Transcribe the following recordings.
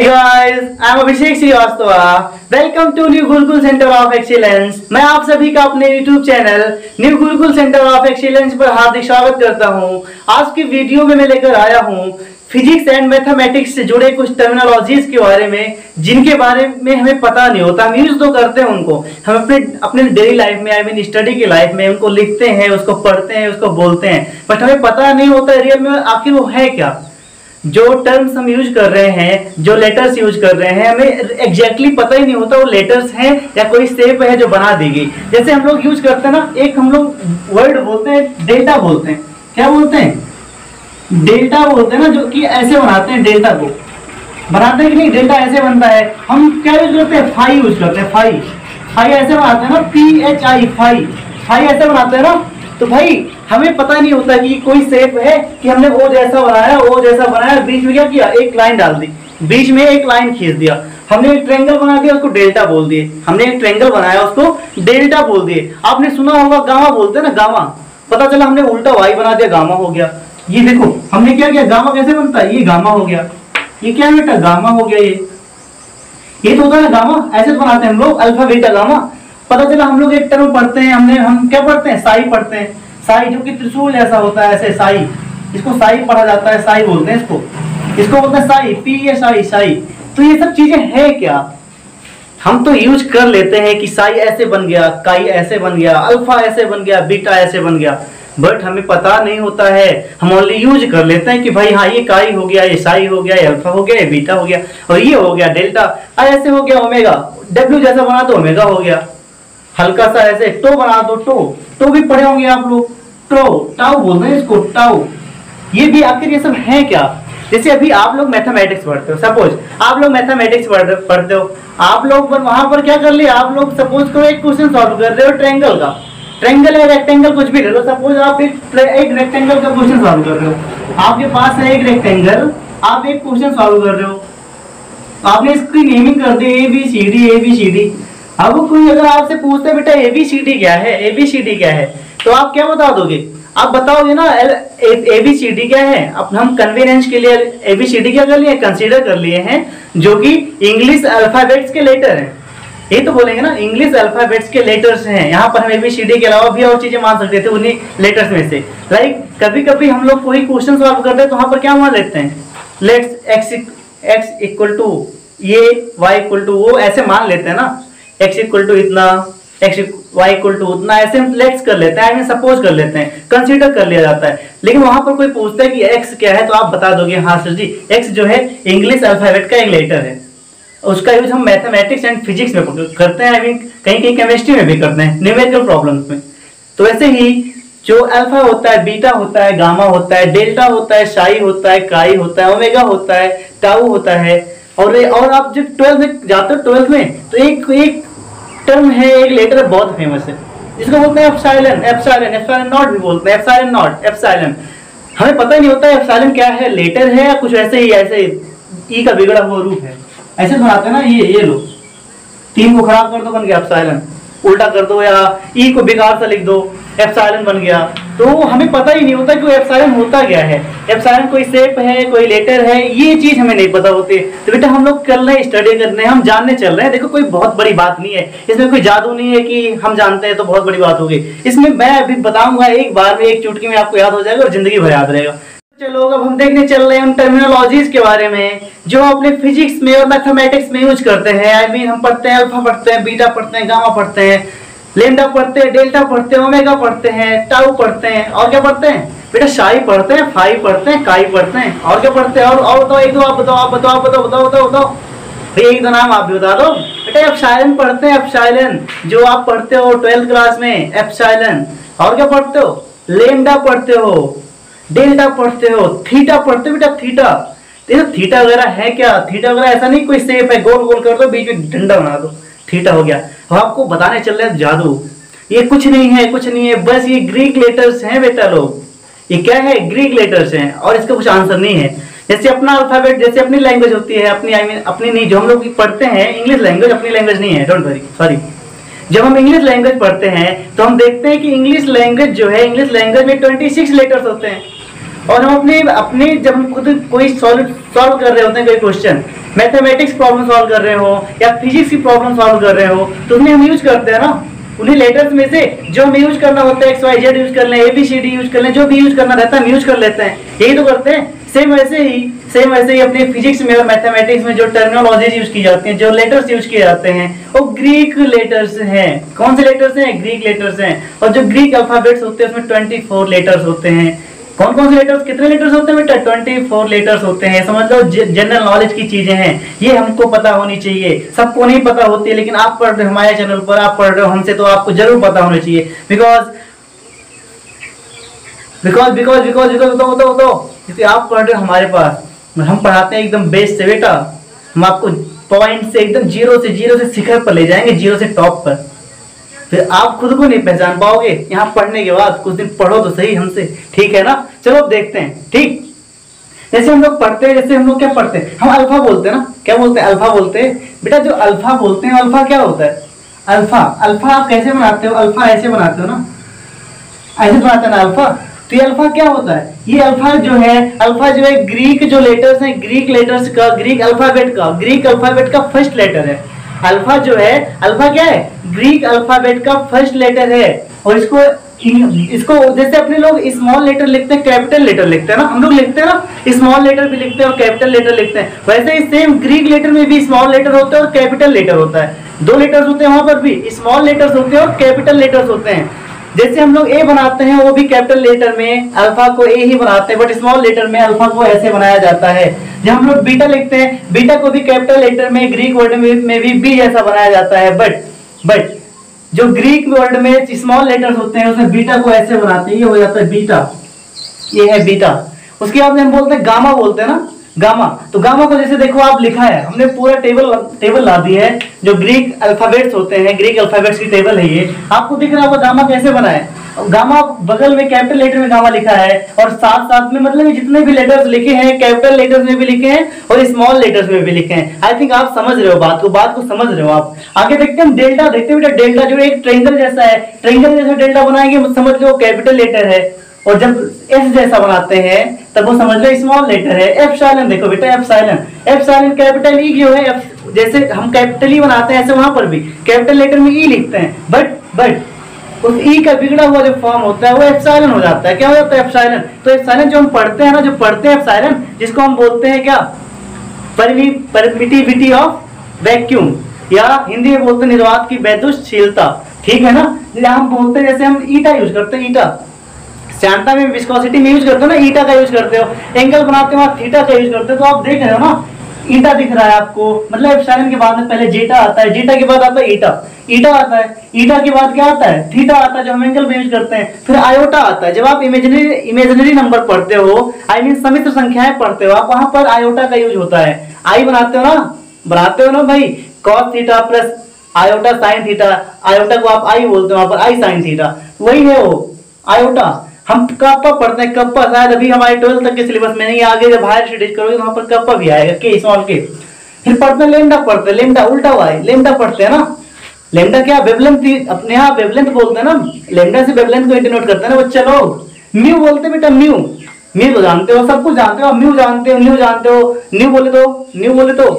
Hey guys, I'm Abhishek Shrivastava. Welcome to new Gurukul centre of excellence. मैं आप सभी का अपने YouTube channel new Gurukul centre of excellence पर हार्दिक स्वागत करता हूं। आज की वीडियो में मैं लेकर आया हूं फिजिक्स एंड मैथमेटिक्स से जुड़े कुछ टर्मिनोलॉजीज के बारे में, जिनके बारे में हमें पता नहीं होता। हम यूज तो करते हैं उनको, हम अपने डेली लाइफ में, आई मीन स्टडी की लाइफ में उनको लिखते हैं, उसको पढ़ते हैं, उसको बोलते हैं, बट हमें पता नहीं होता रियल में आखिर वो है क्या। जो टर्म्स हम यूज कर रहे हैं, जो लेटर्स यूज कर रहे हैं, हमें एग्जैक्टली पता ही नहीं होता वो लेटर्स हैं या कोई शेप है जो बना देगी। जैसे हम लोग यूज करते हैं ना, एक हम लोग वर्ड बोलते हैं, डेल्टा बोलते हैं। क्या बोलते हैं? डेल्टा बोलते हैं ना, जो कि ऐसे बनाते हैं। डेल्टा को बनाते हैं कि नहीं? डेल्टा ऐसे बनता है। हम क्या यूज करते हैं? फाई यूज करते हैं। फाई ऐसे बनाते हैं ना, PHI, फाई ऐसे बनाते हैं ना। तो भाई हमें पता नहीं होता कि कोई शेप है कि हमने ओ जैसा बनाया, बीच में क्या किया? एक लाइन डाल दी, बीच में एक लाइन खींच दिया। हमने एक ट्रायंगल बना दिया, उसको डेल्टा बोल दिए। हमने एक ट्रायंगल बनाया, उसको डेल्टा बोल दिए। आपने सुना होगा गामा बोलते हैं ना, गामा। पता चला हमने उल्टा वाई बना दिया, गामा हो गया। ये देखो हमने क्या किया, गामा कैसे बनता है? ये गामा हो गया। ये क्या बेटा? गामा हो गया। ये तो होता है गामा, ऐसे तो बनाते हैं हम लोग, अल्फा बीटा गामा। पता चला हम लोग एक टर्म पढ़ते हैं, हम क्या पढ़ते हैं? साई पढ़ते हैं। साई जो कि त्रिशूल जैसा होता है, ऐसे साई, इसको साई पढ़ा जाता है, साई बोलते हैं इसको बोलते हैं साई, PSI, साई। तो ये सब चीजें है क्या? हम तो यूज कर लेते हैं कि साई ऐसे बन गया, काई ऐसे बन गया, अल्फा ऐसे बन गया, बीटा ऐसे बन गया, बट हमें पता नहीं होता है। हम ओनली यूज कर लेते हैं कि भाई हाँ ये काई हो गया, ये साई हो गया, ये अल्फा हो गया, ये बीटा हो गया, और ये हो गया डेल्टा, ऐसे हो गया ओमेगा। डब्ल्यू जैसा बना तो ओमेगा हो गया। हल्का सा ऐसे टो बना दो, टो भी पढ़े होंगे आप लोग। टाउ बोलते हैं इसको, टाउ। ये भी आखिर ये सब है क्या? जैसे अभी आप लोग मैथमेटिक्स पढ़ते हो, सपोज आप लोग मैथमेटिक्स पढ़ते हो, आप लोग वहां पर क्या कर लिया? आप लोग सपोज को एक क्वेश्चन सॉल्व कर रहे हो ट्रायंगल का। ट्रायंगल है, रेक्टेंगल, कुछ भी ले लो। सपोज आप एक रेक्टेंगल का क्वेश्चन सॉल्व कर रहे हो। आपके पास है एक रेक्टेंगल, आप एक क्वेश्चन सॉल्व कर रहे हो। आपने इसकी नेमिंग कर दी ABCD। अब कोई अगर आपसे पूछता है बेटा ABCD क्या है, तो आप क्या बता दोगे? आप बताओगे ना ABCD क्या है। अब हम कन्वीनियंस के लिए ABCD क्या कर लिए? कंसीडर कर लिए हैं, जो कि इंग्लिश अल्फाबेट्स के लेटर हैं। ये तो बोलेंगे ना, इंग्लिश अल्फाबेट्स के लेटर्स हैं। यहाँ पर हम ABCD के अलावा भी और चीजें मान सकते थे उन्हीं लेटर्स में से। लाइक कभी कभी हम लोग कोई क्वेश्चन सॉल्व करते हैं तो वहां पर क्या मान लेते हैं? लेट्स x इक्वल टू ये, y इक्वल टू वो, ऐसे मान लेते हैं ना। x इक्वल टू इतना, y इक्वल टू उतना, ऐसे हम लेट्स कर लेते हैं, आई मीन सपोज कर लेते हैं, कंसीडर कर लिया जाता है। लेकिन वहां पर कोई पूछता है कि x क्या है, तो आप बता दोगे हाँ सर जी, x जो है इंग्लिश अल्फाबेट का एक लेटर है। उसका यूज हम मैथमेटिक्स एंड फिजिक्स में करते हैं, आई मीन कहीं केमिस्ट्री में भी करते हैं, न्यूमेरिकल प्रॉब्लम्स में। तो वैसे ही जो अल्फा होता है, बीटा होता है, गामा होता है, डेल्टा होता है, साई होता है, काई होता है, ओमेगा होता है, टाउ होता है। और आप जब 12th में जाते हो, 12th में तो एक टर्म है, एक लेटर है, बहुत फेमस है, जिसको बोलते हैं एप्सिलॉन नॉट भी बोलते हैं, एप्सिलॉन। हमें पता ही नहीं होता है एप्सिलॉन क्या है, लेटर है या कुछ ऐसे ई का बिगड़ा हुआ रूप है। ऐसे बनाते हैं ना, ये लो, 3 को खराब कर दो, बन गया एप्सिलॉन। उल्टा कर दो या ई को बेकार सा लिख दो, एप्सिलॉन बन गया। तो हमें पता ही नहीं होता कि एप्सिलॉन होता क्या है। एप्सिलॉन कोई शेप है, कोई लेटर है, ये चीज हमें नहीं पता होती। तो बेटा हम लोग कर रहे हैं, स्टडी कर रहे हैं, हम जानने चल रहे हैं। देखो कोई बहुत बड़ी बात नहीं है, इसमें कोई जादू नहीं है कि हम जानते हैं तो बहुत बड़ी बात होगी। इसमें मैं अभी बताऊंगा, एक बार में, एक चुटकी में आपको याद हो जाएगा और जिंदगी भर याद रहेगा। चलो अब हम देखने चल रहे हैं उन टर्मिनोलॉजीज के बारे में जो अपने फिजिक्स में और मैथमेटिक्स में यूज करते हैं। आई मीन हम पढ़ते हैं अल्फा पढ़ते हैं, बीटा पढ़ते हैं, गामा पढ़ते हैं, लेम्डा पढ़ते हैं, डेल्टा पढ़ते हैं, ओमेगा पढ़ते हैं, टाउ पढ़ते हैं, और क्या पढ़ते हैं बेटा? साई पढ़ते हैं, फाई पढ़ते हैं, काई पढ़ते हैं, और क्या पढ़ते हैं? और बताओ, एक दो आप बताओ भाई, एक दो नाम आप भी बता दो बेटा। एप्सिलॉन पढ़ते हैं, एप्सिलॉन जो आप पढ़ते हो 12th क्लास में, एप्सिलॉन। और क्या पढ़ते हो? लेम्डा पढ़ते हो, डेल्टा पढ़ते हो, थीटा पढ़ते हो बेटा, थीटा। देखो थीटा वगैरह है क्या? थीटा वगैरह ऐसा नहीं कोई शेप है, गोल गोल कर दो, बीच में डंडा बना दो, थीटा हो गया। अब आपको बताने चल रहे हैं जादू। ये कुछ नहीं है, बस ये ग्रीक लेटर्स हैं बेटा लोग। ये क्या है? ग्रीक लेटर्स हैं, और इसका कुछ आंसर नहीं है। जैसे अपना अल्फाबेट, जैसे अपनी लैंग्वेज होती है, अपनी नहीं, जो हम लोग पढ़ते हैं इंग्लिश लैंग्वेज, अपनी लैंग्वेज नहीं है, डोंट वरी, सॉरी। जब हम इंग्लिश लैंग्वेज पढ़ते हैं तो हम देखते हैं कि इंग्लिश लैंग्वेज जो है, इंग्लिश लैंग्वेज में 26 लेटर्स होते हैं। और हम अपने अपने जब हम खुद कोई सॉल्व कर रहे होते हैं कोई क्वेश्चन, मैथमेटिक्स प्रॉब्लम सॉल्व कर रहे हो या फिजिक्स की प्रॉब्लम सॉल्व कर रहे हो, तो उन्हें हम यूज करते हैं ना, उन्हीं लेटर्स में से जो हमें यूज करना होता है, एक्स वाई जेड यूज कर लें, एबीसीडी यूज कर लें, जो भी यूज करना रहता है हम यूज कर लेते हैं, यही तो करते हैं। सेम वैसे ही अपने फिजिक्स में और मैथमेटिक्स में जो टर्मिनोलॉजीज यूज की जाती हैं, जो लेटर्स यूज किए जाते हैं, वो ग्रीक लेटर्स हैं। कौन से लेटर्स हैं? ग्रीक लेटर्स हैं। और जो ग्रीक अल्फाबेट्स होते हैं उसमें 24 लेटर्स होते हैं। कौन कौन से लेटर्स, कितने लेटर्स होते हैं बेटा? 24 लेटर्स होते हैं। समझ लो जनरल नॉलेज की चीजें हैं, ये हमको पता होनी चाहिए। सबको नहीं पता होती है, लेकिन आप पढ़ रहे हो हमारे चैनल पर, आप पढ़ रहे हो हमसे, तो आपको जरूर पता होना चाहिए। बिकॉज क्योंकि आप पढ़ रहे हो हमारे पास, हम पढ़ाते हैं एकदम बेस से बेटा। हम आपको पॉइंट से एकदम जीरो से शिखर पर ले जाएंगे, जीरो से टॉप पर। फिर आप खुद को नहीं पहचान पाओगे यहाँ पढ़ने के बाद। कुछ दिन पढ़ो तो सही हमसे, ठीक है ना? चलो अब देखते हैं। ठीक, जैसे हम लोग पढ़ते हैं, जैसे हम लोग क्या पढ़ते हैं, हम अल्फा बोलते हैं ना। क्या बोलते हैं? अल्फा बोलते हैं बेटा। जो अल्फा बोलते हैं, अल्फा क्या होता है? अल्फा आप कैसे बनाते हो? अल्फा ऐसे बनाते हो ना, ऐसे बनाते हैं ना अल्फा। तो ये अल्फा क्या होता है? ये अल्फा जो है ग्रीक जो लेटर्स हैं, ग्रीक लेटर्स का, ग्रीक अल्फाबेट का फर्स्ट लेटर है। अल्फा जो है, अल्फा क्या है? ग्रीक अल्फाबेट का फर्स्ट लेटर है। और इसको जैसे अपने लोग स्मॉल लेटर लिखते हैं, कैपिटल लेटर लिखते हैं ना, हम लोग लिखते हैं ना, स्मॉल लेटर भी लिखते हैं और कैपिटल लेटर लिखते हैं। वैसे ही सेम ग्रीक लेटर में भी स्मॉल लेटर होता है और कैपिटल लेटर होता है। 2 लेटर्स होते हैं वहां पर भी, स्मॉल लेटर्स होते हैं और कैपिटल लेटर्स होते हैं। जैसे हम लोग ए बनाते हैं, वो भी कैपिटल लेटर में अल्फा को ए ही बनाते हैं, बट स्मॉल लेटर में अल्फा को ऐसे बनाया जाता है। जब हम लोग बीटा लिखते हैं, बीटा को भी कैपिटल लेटर में, ग्रीक वर्ड में भी बी जैसा बनाया जाता है। बट जो ग्रीक वर्ड में स्मॉल लेटर्स होते हैं उसमें बीटा को ऐसे बनाते हैं, ये हो जाता है बीटा, ये है बीटा। उसके बाद हम बोलते हैं गामा, बोलते हैं ना गामा। तो गामा को जैसे देखो आप लिखा है, हमने पूरा टेबल ला दी है, जो ग्रीक अल्फाबेट्स होते हैं, ग्रीक अल्फाबेट्स की टेबल है ये। आपको दिख रहा होगा गामा कैसे बना है। गामा बगल में कैपिटल लेटर में गामा लिखा है, और साथ में मतलब जितने भी लेटर्स लिखे हैं कैपिटल लेटर्स में भी लिखे हैं और स्मॉल लेटर्स में भी लिखे हैं। आई थिंक आप समझ रहे हो बात को समझ रहे हो आप। आगे देखते हैं डेल्टा, देखते बेटा डेल्टा जो एक ट्रायंगल जैसा है, ट्रायंगल जैसा डेल्टा बनाएंगे, समझ लो कैपिटल लेटर है। और जब एफ जैसा बनाते हैं तब वो समझ लो स्मॉल लेटर है। एप्सिलॉन देखो बेटा, एप्सिलॉन कैपिटल ई जो है, जैसे हम कैपिटल ई बनाते हैं ऐसे वहां पर भी कैपिटल लेटर में ई लिखते हैं। बट उस ई का बिगड़ा हुआ जो फॉर्म होता है वो एप्सिलॉन हो जाता है। क्या हो जाता है? एप्सिलॉन। तो एप्सिलॉन जो हम पढ़ते हैं ना, जो पढ़ते हैं एप्सिलॉन, जिसको हम बोलते हैं क्या? परमिटिविटी ऑफ वैक्यूम, या हिंदी में बोलते हैं निर्वात की वैद्युतशीलता। ठीक है ना? हम बोलते हैं, जैसे हम ईटा यूज करते हैं, ईटा श्यानता में विस्कोसिटी में यूज करते हो ना, ईटा का यूज करते हो। एंगल बनाते हो आप थीटा का यूज करते हो। तो आप देख रहे हो ना, ईटा दिख रहा है आपको, मतलब एप्सिलॉन के बाद में पहले जेटा आता है, जेटा के बाद आता है ईटा आता है, ईटा के बाद क्या आता है? थीटा आता है, जो हम एंगल में यूज करते हैं। फिर आयोटा आता है। जब आप इमेजिनरी नंबर पढ़ते हो, आई मीन समिश्र संख्याएं पढ़ते हो, आप वहां पर आयोटा का यूज होता है। आई बनाते हो ना भाई, cos theta plus iota sine theta, iota को आप आई बोलते हो, वहां पर आई साइन थीटा, वही है वो आयोटा। हम कप्पा पढ़ते हैं, कप्पा शायद अभी हमारे 12th तक के सिलेबस में नहीं, आगे जब हायर स्टडीज करोगे तो वहां पर कप्पा भी आएगा, के स्मॉल के। फिर पढ़ते हैं लेमडा, पढ़ते हैं लेमडा, उल्टा हुआ है, लेमडा पढ़ते हैं ना। लेमडा क्या? वेवलेंथ, अपने यहाँ वेवलेंथ बोलते हैं ना, लेमडा से वेवलेंथ को डिनोट करते हैं ना बच्चे लोग। म्यू बोलते हैं बेटा, म्यू तो जानते हो, सब कुछ जानते हो, म्यू जानते हो, न्यू बोले तो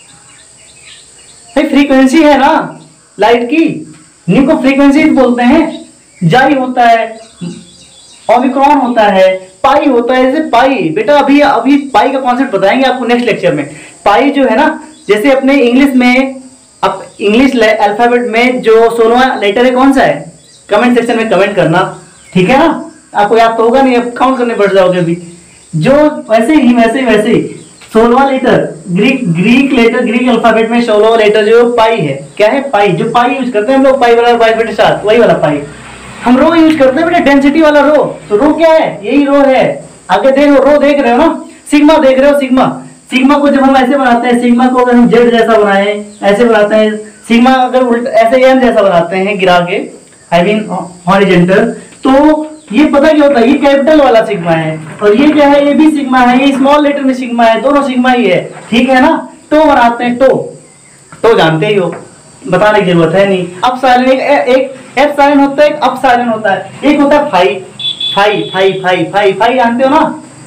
भाई फ्रीक्वेंसी है ना लाइट की, न्यू को फ्रीक्वेंसी बोलते हैं। जाई होता है, ओमिक्रॉन होता है, पाई होता है। जैसे पाई बेटा, अभी पाई का कॉन्सेप्ट बताएंगे आपको नेक्स्ट लेक्चर में। पाई जो है ना, जैसे अपने इंग्लिश में, अब इंग्लिश अल्फाबेट में जो 16वां लेटर है कौन सा है? कमेंट सेक्शन में कमेंट करना, ठीक है ना? आपको याद तो होगा नहीं, अब काउंट करने पड़ जाओगे अभी। जो वैसे ही 16वां letter Greek letter, Greek alphabet में 16वां लेटर जो पाई है, क्या है? पाई। जो पाई यूज करते हैं हम लोग, पाई बराबर 22/7, वही वाला पाई। हम रो यूज करते हैं बेटा, डेंसिटी वाला रो। तो रो क्या है? यही रो है। आगे देखो, रो देख रहे हो ना, सिग्मा देख रहे हो, सिग्मा को जब हम ऐसे बनाते हैं, सिग्मा को अगर हम जेड जैसा बनाए, ऐसे बनाते हैं, सिग्मा अगर उल्टा ऐसे एम जैसा बनाते हैं गिरा के, आई मीन हॉरिजॉन्टल, तो ये पता क्या होता है? ये कैपिटल वाला सिग्मा है, और ये क्या है? ये भी सिग्मा है, ये स्मॉल लेटर में सिग्मा है, दोनों सिग्मा ही है, ठीक है ना? टो बनाते हैं, टो जानते ही हो, बताने की जरूरत है नहीं। अब साइलेंट एक एफ साइलेंट होता है, एक अप साइलेंट होता है। एक होता है फाई जानते हो ना?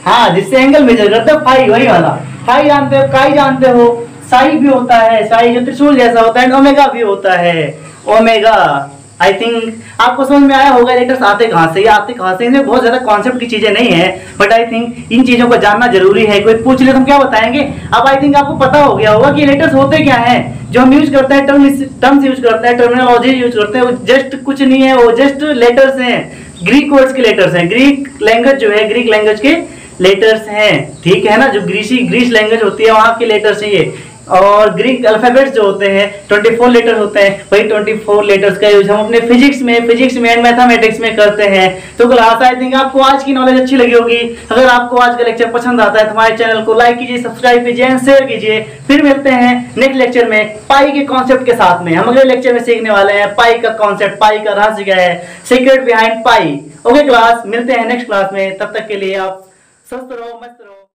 हाँ, जिससे एंगल मेजर करते हो, फाई वही वाला। फाई जानते हो, काई जानते हो, साई भी होता है, साई जो त्रिशूल जैसा होता है, ओमेगा भी होता है, ओमेगा। आई थिंक आपको समझ में आया होगा लेटर्स आते कहाँ से, आते कहाँ से। इनमें बहुत ज्यादा कॉन्सेप्ट की चीजें नहीं है, बट आई थिंक इन चीजों को जानना जरूरी है। कोई पूछ ले तो हम क्या बताएंगे। अब आई थिंक आपको पता हो गया होगा कि लेटर्स होते क्या हैं, जो हम यूज करते हैं, टर्म्स यूज करते हैं, टर्मिनोलॉजी यूज करते हैं, वो जस्ट कुछ नहीं है, वो जस्ट लेटर्स हैं, ग्रीक वर्ड्स के लेटर्स हैं। ग्रीक लैंग्वेज जो है, ग्रीक लैंग्वेज के लेटर्स हैं, ठीक है ना। जो ग्रीस लैंग्वेज होती है वहां के लेटर्स हैं ये। और ग्रीक अल्फाबेट्स जो होते हैं 24 लेटर होते हैं, वही 24 लेटर्स का यूज हम अपने फिजिक्स में एंड मैथमेटिक्स में करते हैं। तो क्लास आई थिंक आपको आज की नॉलेज अच्छी लगी होगी। अगर आपको आज का लेक्चर पसंद आता है तो हमारे चैनल को लाइक कीजिए, सब्सक्राइब कीजिए एंड शेयर कीजिए। फिर मिलते हैं नेक्स्ट लेक्चर में पाई के कॉन्सेप्ट के साथ में। हम अगले लेक्चर में सीखने वाले हैं पाई का कॉन्सेप्ट, पाई का रहस्य क्या है, secret behind pi. Okay class, मिलते हैं नेक्स्ट क्लास में। तब तक के लिए आप स्वस्थ रहो, मस्त रहो।